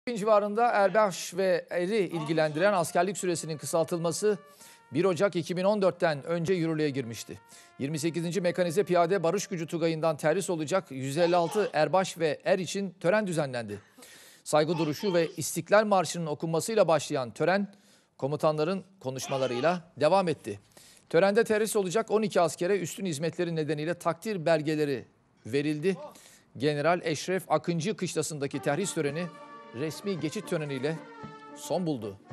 civarında erbaş ve eri ilgilendiren askerlik süresinin kısaltılması 1 Ocak 2014'ten önce yürürlüğe girmişti. 28. Mekanize Piyade Barış Gücü Tugayı'ndan terhis olacak 156 erbaş ve er için tören düzenlendi. Saygı duruşu ve İstiklal Marşı'nın okunmasıyla başlayan tören komutanların konuşmalarıyla devam etti. Törende terhis olacak 12 askere üstün hizmetleri nedeniyle takdir belgeleri verildi. General Eşref Akıncı Kışlası'ndaki terhis töreni resmi geçit töreniyle son buldu.